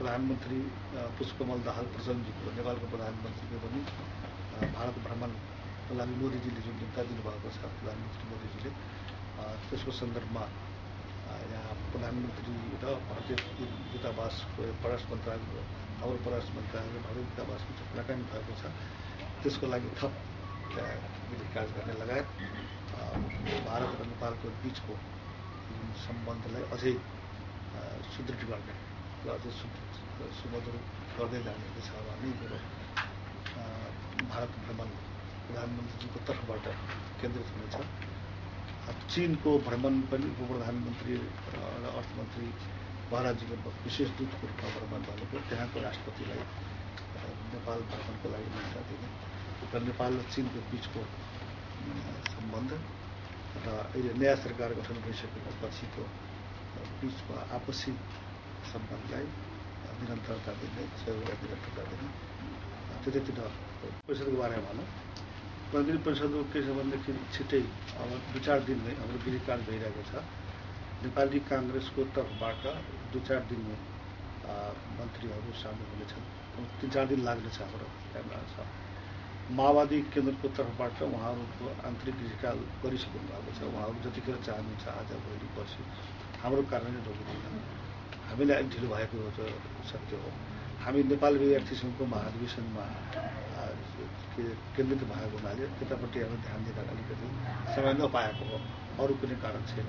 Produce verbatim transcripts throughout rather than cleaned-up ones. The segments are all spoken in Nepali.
प्रधानमन्त्री पुष्पकमल दाहाल प्रचण्डजीको नेपालको प्रधानमन्त्रीको पनि भारत भ्रमणको लागि मोदीजीले जुन निम्ता दिनुभएको छ प्रधानमन्त्री मोदीजीले त्यसको सन्दर्भमा यहाँ प्रधानमन्त्री र भारतीय दूतावासको परराष्ट्र मन्त्रालयको हाम्रो परराष्ट्र मन्त्रालय भारतीय दूतावासको कुराकानी भएको छ। त्यसको लागि थप विकास गर्ने लगायत भारत र नेपालको बिचको सम्बन्धलाई अझै सुदृढ गर्ने र अझै सुमधुर गर्दै जाने दिशामा नै मेरो भारत भ्रमण प्रधानमन्त्रीजीको तर्फबाट केन्द्रित हुनेछ। चीनको भ्रमण पनि उप प्रधानमन्त्री र अर्थमन्त्री महाराजीको विशेष दूतको रूपमा भ्रमण भनेको त्यहाँको राष्ट्रपतिलाई नेपाल भ्रमणको लागि निम्ता दिने र नेपाल र चीनको बिचको सम्बन्ध र अहिले नयाँ सरकार गठन भइसकेको पछिको बिचमा आपसी सम्बन्धलाई निरन्तरता दिने सहयोगलाई निरन्तरता दिने त्यतैतिर परिषदको बारेमा भनौँ। मन्त्री परिषदको के छ भनेदेखि छिट्टै अब दुई चार दिन नै हाम्रो गृह कार्य भइरहेको छ। नेपाली काङ्ग्रेसको तर्फबाट दुई चार दिनमा मन्त्रीहरू सामेल हुनेछन्। तिन चार दिन लाग्नेछ हाम्रो टाइममा छ। माओवादी केन्द्रको तर्फबाट उहाँहरूको आन्तरिक गृहकाल गरिसक्नु भएको छ। उहाँहरू जतिखेर चाहनुहुन्छ आज भोलि पर्सि हाम्रो कारणले रोकिँदैन। हामीलाई अलिक ढिलो भएको सत्य हो। हामी नेपाल विद्यार्थी सङ्घको महाधिवेशनमा केन्द्रित भएको हुनाले त्यतापट्टि हामी ध्यान दिन अलिकति समय नपाएको हो, अरू कुनै कारण छैन।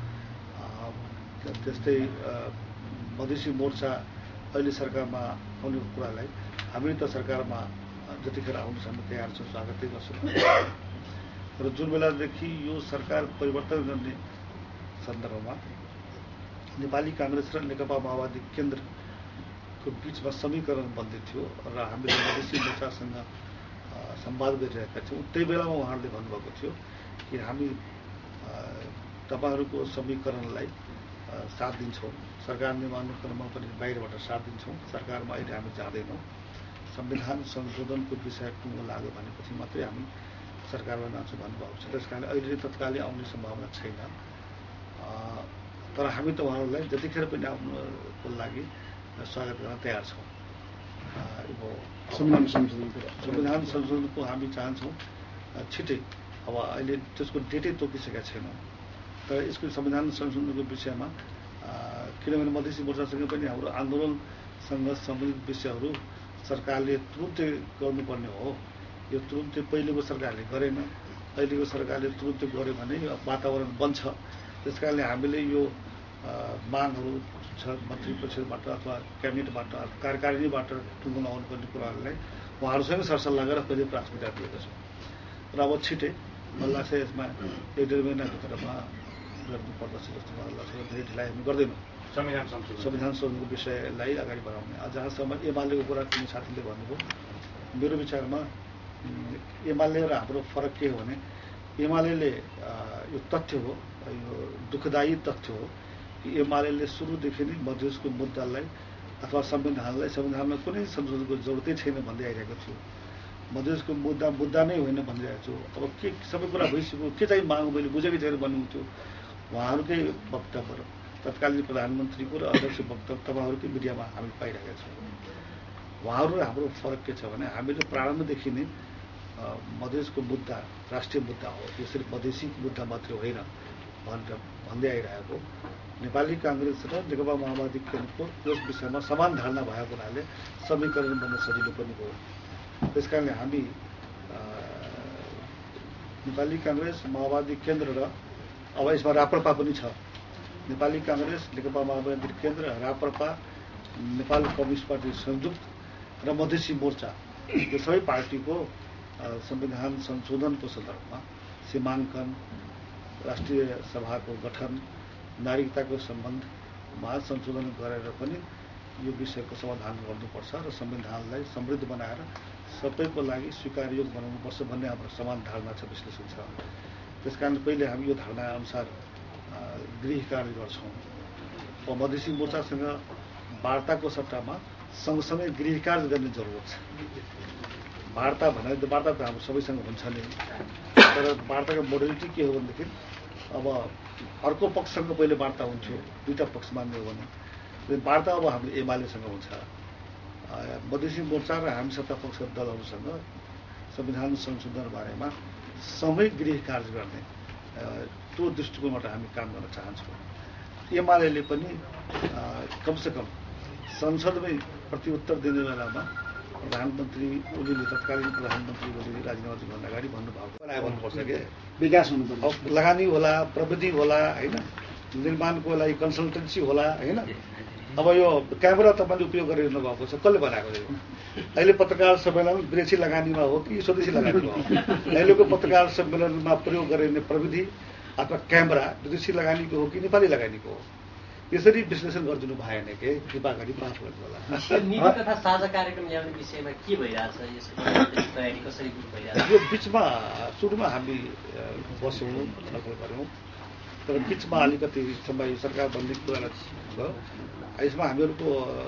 त्यस्तै मधेसी मोर्चा अहिले सरकारमा आउने कुरालाई हामी त सरकारमा जतिखेर आउनुहोस् हामी तयार छौँ, स्वागतै गर्छौँ। र जुन बेलादेखि यो सरकार परिवर्तन गर्ने सन्दर्भमा नेपाली काङ्ग्रेस र नेकपा माओवादी केन्द्रको बिचमा समीकरण बन्दै थियो र हामीले मधेसी मोर्चासँग संवाद गरिरहेका थियौँ। त्यही बेलामा उहाँहरूले भन्नुभएको थियो कि हामी तपाईँहरूको समीकरणलाई साथ दिन्छौँ, सरकार निर्माणक्रममा पनि बाहिरबाट साथ दिन्छौँ, सरकारमा अहिले हामी जाँदैनौँ, संविधान संशोधनको विषय टुङ्गो लाग्यो भनेपछि मात्रै हामी सरकारमा जान्छौँ भन्नुभएको छ। त्यस कारण अहिले तत्कालै आउने सम्भावना छैन। तर हामी त उहाँहरूलाई जतिखेर पनि आउनुको लागि स्वागत गर्न तयार छौँ। संविधान संशोधनको संविधान संशोधनको हामी चाहन्छौँ छिट्टै। अब अहिले त्यसको डेटै तोकिसकेका छैनौँ। तर यसको संविधान संशोधनको विषयमा किनभने मधेसी मोर्चासँग पनि हाम्रो आन्दोलनसँग सम्बन्धित विषयहरू सरकारले तुरुन्तै गर्नुपर्ने हो। यो तुरुन्तै पहिलेको सरकारले गरेन, अहिलेको सरकारले तुरुन्तै गर्यो भने वातावरण बन्छ। त्यस कारणले हामीले यो मागहरू छ मन्त्री परिषदबाट अथवा क्याबिनेटबाट कार्यकारिणीबाट टुङ्गो आउनुपर्ने कुराहरूलाई उहाँहरूसँग सरसल्लाह गरेर पहिले प्राथमिकता दिएका छौँ। र अब छिटै मलाई लाग्छ यसमा एक डेढ महिनाभित्रमा गर्नुपर्दछ जस्तो मलाई लाग्छ। धेरै ढिलाइ हामी गर्दैनौँ। संविधान संशोधन संविधान संशोधनको विषयलाई अगाडि बढाउने। जहाँसम्म एमालेको कुरा कुनै साथीले भन्नुभयो, मेरो विचारमा एमाले र हाम्रो फरक के हो भने एमाले यो तथ्य हो, यो दुःखदायी तथ्य हो कि एमाले सुरुदेखि नै मधेसको मुद्दालाई अथवा संविधानलाई संविधानमा कुनै संशोधनको जरुरतै छैन भन्दै आइरहेको थियो। मधेसको मुद्दा मुद्दा नै होइन भनिरहेको छु। अब के सबै कुरा भइसक्यो, के चाहिँ माग मैले बुझेकै छैन भन्नुहुन्थ्यो। उहाँहरूकै वक्तव्य तत्कालीन प्रधानमन्त्रीको र अध्यक्ष वक्तव्य तपाईँहरूकै मिडियामा हामी पाइरहेका छौँ। उहाँहरू र हाम्रो फरक के छ भने हामीले प्रारम्भदेखि नै मधेसको मुद्दा राष्ट्रिय मुद्दा हो, यो सिर्फ मधेसी मुद्दा मात्रै होइन भनेर भन्दै आइरहेको। नेपाली काङ्ग्रेस र नेकपा माओवादी केन्द्रको यस विषयमा समान धारणा भएको हुनाले समीकरण बन्न सजिलो पनि हो। त्यस कारणले हामी नेपाली काङ्ग्रेस माओवादी केन्द्र र अब यसमा राप्रपा पनि छ। नेपाली काङ्ग्रेस नेकपा माओवादी केन्द्र राप्रपा नेपाल कम्युनिस्ट पार्टी संयुक्त र मधेसी मोर्चा यो सबै पार्टीको संविधान संशोधनको सन्दर्भमा सीमाङ्कन, राष्ट्रिय सभाको गठन, नागरिकताको सम्बन्धमा संशोधन गरेर पनि यो विषयको समाधान गर्नुपर्छ र संविधानलाई समृद्ध बनाएर सबैको लागि स्वीकार्य बनाउनुपर्छ भन्ने हाम्रो समान धारणा छ, विश्लेषण छ। त्यसकारण पहिले हामी यो धारणा अनुसार गृह कार्य गर्छौँ। अब मधेसी मोर्चासँग वार्ताको सट्टामा सँगसँगै गृह कार्य गर्ने जरुरत छ। वार्ता भने वार्ता त हाम्रो सबैसँग हुन्छ नै, तर वार्ताको मोडलिटी के हो भनेदेखि अब अर्को पक्षसँग पहिले वार्ता हुन्थ्यो, दुईटा पक्ष मान्ने हो भने वार्ता अब हाम्रो एमालेसँग हुन्छ। मधेसी मोर्चा र हामी सत्तापक्ष दलहरूसँग संविधान संशोधन बारेमा सँगै गृह कार्य गर्ने त्यो दृष्टिकोणबाट हामी काम गर्न चाहन्छौँ। एमाले पनि कमसेकम संसदमै प्रत्युत्तर दिने बेलामा प्रधानमन्त्री ओलीले तत्कालीन प्रधानमन्त्री ओलीले राजीनामा दिनुभन्दा अगाडि भन्नुभएको बनायो भन्नुपर्छ कि विकास हुनुपर्छ, लगानी होला, प्रविधि होला, होइन, निर्माणको लागि कन्सल्टेन्सी होला, होइन। अब यो क्यामेरा तपाईँले उपयोग गरिरहनु भएको छ, कसले बनाएको यो? अहिले पत्रकार सम्मेलन विदेशी लगानीमा हो कि स्वदेशी लगानीमा हो? अहिलेको पत्रकार सम्मेलनमा प्रयोग गरिने प्रविधि अथवा क्यामेरा विदेशी लगानीको हो कि नेपाली लगानीको हो? यसरी विश्लेषण गरिदिनु भएन कि कृपा गरी माफ गर्नु होला। नीति तथा साझा कार्यक्रम ल्याउने विषयमा के भइरहेछ, यसको तयारी कसरी भइरहेछ? यो बिचमा सुरुमा हामी बस्यौँ, छलफल गऱ्यौँ, तर बिचमा अलिकति समय सरकार बन्ने कुरा भयो। यसमा हामीहरूको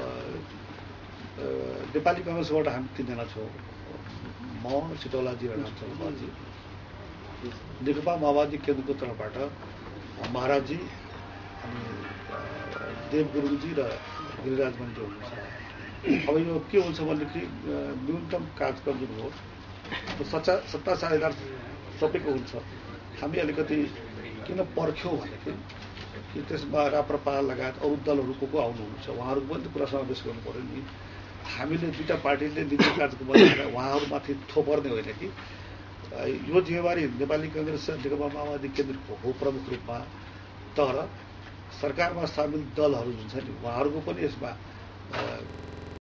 नेपाली काङ्ग्रेसबाट हामी तिनजना छौँ, म, सिटौलाजी र रामचन्द्रजी। नेकपा माओवादी केन्द्रको तर्फबाट महाराजजी अनि देव गुरुङजी र गिरिराज मन्त्री हुनुहुन्छ। अब यो के हुन्छ भनेदेखि न्यूनतम कार्यक्रम जुन हो सच्चा सत्ता साझेदार सबैको हुन्छ। हामी अलिकति किन पर्ख्यौँ भनेदेखि कि त्यसमा राप्रपा लगायत अरू दलहरू को को आउनुहुन्छ, उहाँहरूको पनि कुरा समावेश गर्नु पऱ्यो नि। हामीले दुईवटा पार्टीले नीति कार्यक्रम बनाएर उहाँहरूमाथि थोपर्ने होइन कि यो जिम्मेवारी नेपाली काङ्ग्रेस र नेकपा माओवादी केन्द्रको हो प्रमुख रूपमा, तर सरकारमा सामेल दलहरू जुन छ नि उहाँहरूको पनि यसमा